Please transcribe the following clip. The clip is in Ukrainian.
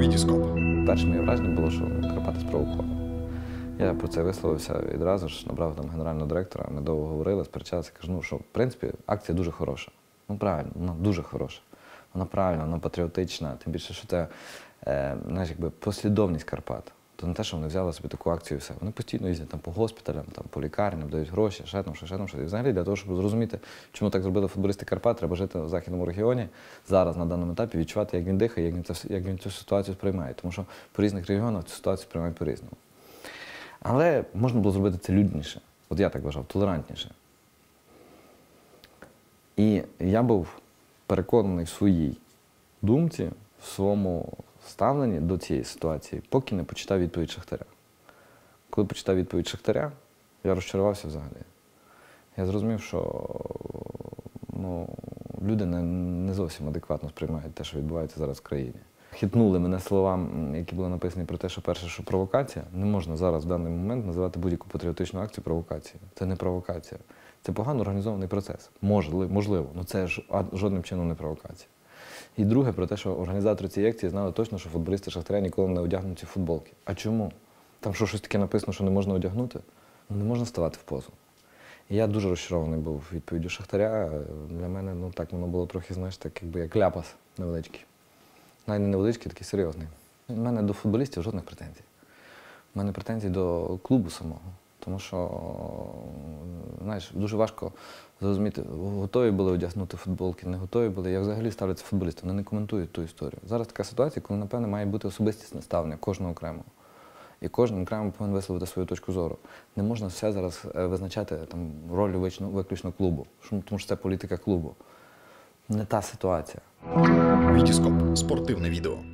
Вітіскоп. Перше моє враження було, що Карпати спровокували. Я про це висловився відразу ж, набрав там генерального директора, ми довго говорили, сперечалися, кажу, що в принципі акція дуже хороша. Ну правильно, вона дуже хороша. Вона правильна, вона патріотична, тим більше, що це, знаєш, якби послідовність Карпат. То не те, що вони взяли собі таку акцію і все. Вони постійно їздять там по госпіталям, там по лікарням, дають гроші, ще там, ще там, ще. І взагалі для того, щоб зрозуміти, чому так зробили футболісти Карпат, треба жити в західному регіоні, зараз на даному етапі відчувати, як він дихає, як він цю ситуацію сприймає. Тому що по різних регіонах цю ситуацію сприймають по-різному. Але можна було зробити це людніше. От я так вважав, толерантніше. І я був переконаний в своїй думці, в своєму ставленні до цієї ситуації, поки не почитав відповідь Шахтаря. Коли почитав відповідь Шахтаря, я розчарувався взагалі. Я зрозумів, що люди не зовсім адекватно сприймають те, що відбувається зараз в країні. Хитнули мене словам, які були написані про те, що перше, що провокація. Не можна зараз в даний момент називати будь-яку патріотичну акцію провокацією. Це не провокація. Це погано організований процес. Можливо, але це жодним чином не провокація. І друге, про те, що організатори цієї акції знали точно, що футболісти Шахтаря ніколи не одягнуть ці футболки. А чому? Там що, щось таке написано, що не можна одягнути? Не можна ставати в позу. І я дуже розчарований був відповіддю Шахтаря. Для мене, так воно було трохи, знаєш, так, якби як ляпас невеличкий. Навіть не невеличкий, такий серйозний. У мене до футболістів жодних претензій. У мене претензій до клубу самого. Тому що, знаєш, дуже важко зрозуміти, готові були одягнути футболки, не готові були. Як взагалі ставляться футболісти, вони не коментують ту історію. Зараз така ситуація, коли, напевно, має бути особистісне ставлення кожного окремо. І кожен окремо повинен висловити свою точку зору. Не можна все зараз визначати роль виключно клубу, тому що це політика клубу. Не та ситуація. Вітіскоп. Спортивне відео.